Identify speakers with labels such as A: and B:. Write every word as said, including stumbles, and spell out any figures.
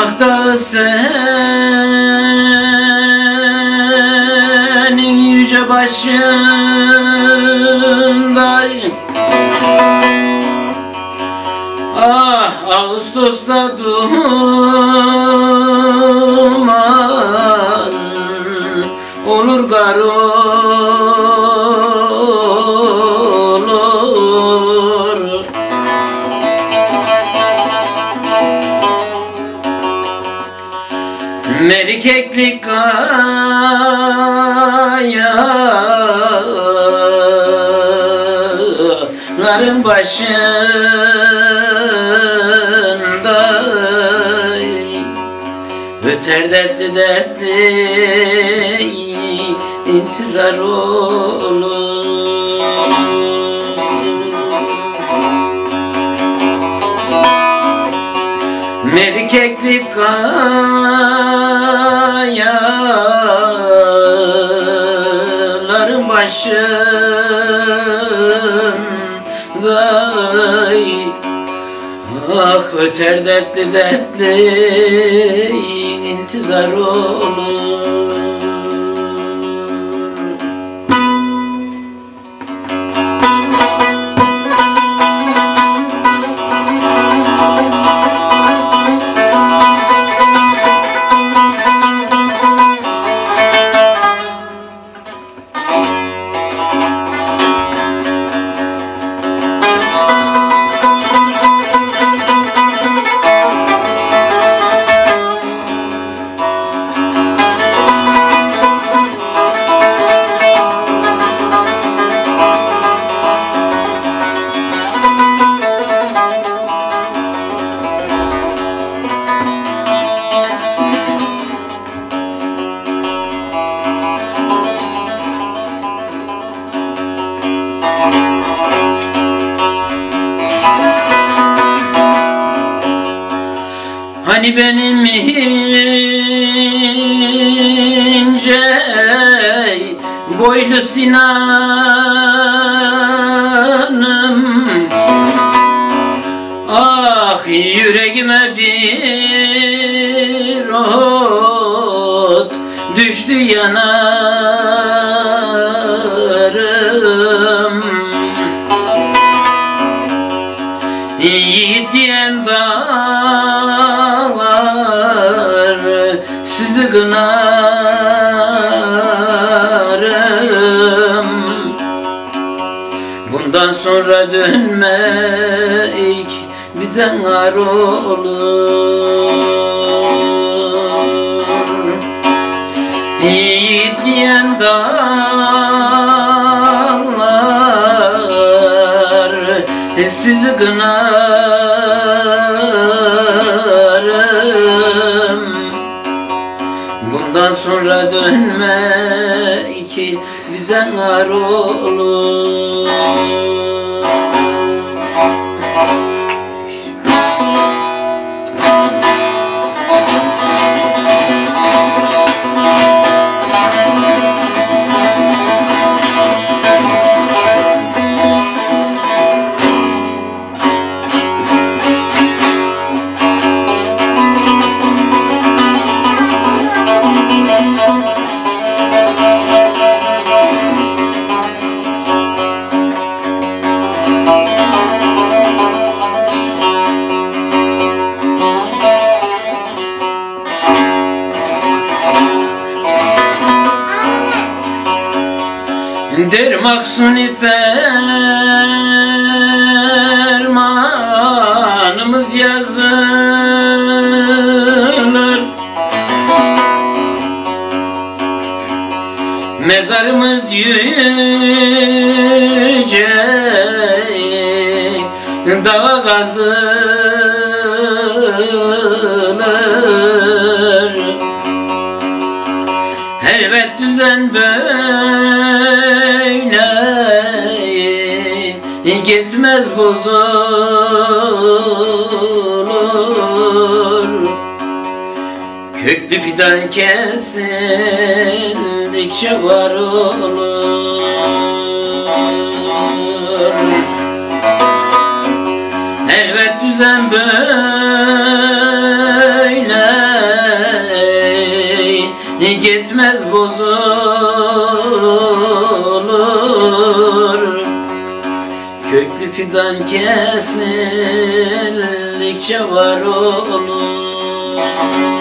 A: Hak Dağı senin yüce başında. Ah Ağustos'ta duman olur, gar olur. Merkeklik kayaların başında öter dertli dertli intizar olur. Merkeklik kayaların başında ah öter dertli dertli intizar olur. Hani benim ince boylu Sinan'ım, ah yüreğime bir ot düştü yanarım. Yiğit diyen dağlar sizi kınarım. Bundan sonra dönmek bize ngar olur. Yiğit diyen dağlar sizi kınarım. Bundan sonra dönmek bize ngar olur. Der maksuni fermanımız yazılır, mezarımız yüce dağa kazılır. Elbet düzen böyle gitmez, bozulur. Köklü fidan kesildikçe var olur. Elbet düzen böyle bitmez bozulur. Köklü fidan kesildikçe var olur.